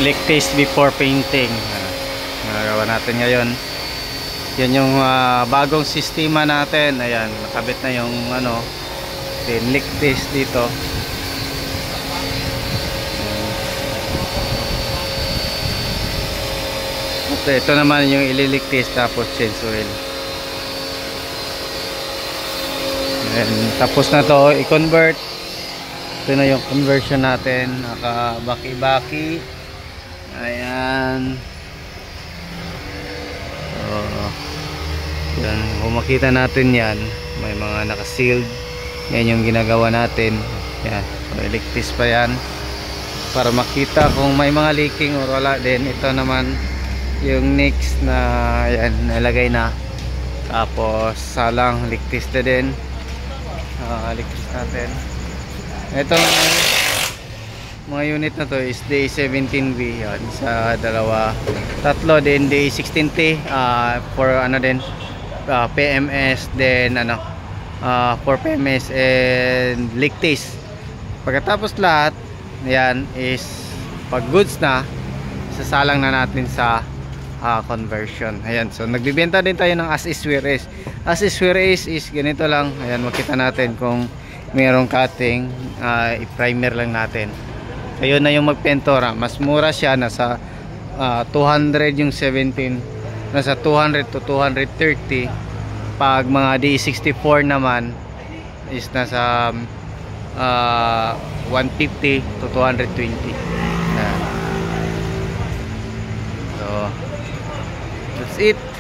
leak test before painting. Nagawa natin ngayon. Yan yung bagong sistema natin. Ayan, nakabit na yung ano, leak test dito. At ito naman yung ili-leak test tapos change oil. Ayan, tapos na to i-convert. Ito na yung conversion natin, naka-baki-baki. Ayan. Yan, kung makita natin yan, may mga naka-sealed. Yan yung ginagawa natin. Yan, electric pa yan para makita kung may mga leaking or wala din. Ito naman yung next na yan, nalagay na. Tapos salang electric na din. Electric natin. Ito mga unit na to is DA17V yan, sa dalawa, tatlo din DA16T for ano din PMS din ano for PMS and leak test. Pagkatapos lahat yan is pag goods na, sasalang na natin sa conversion. Ayan, so nagbibenta din tayo ng as is where is. As is where is ganito lang. Ayan, makita natin kung mayroong cutting, i-primer lang natin. Ayun na yung magpentora, mas mura siya, nasa 200 yung 17, nasa 200 to 230. Pag mga D64 naman is nasa 150 to 220. So that's it.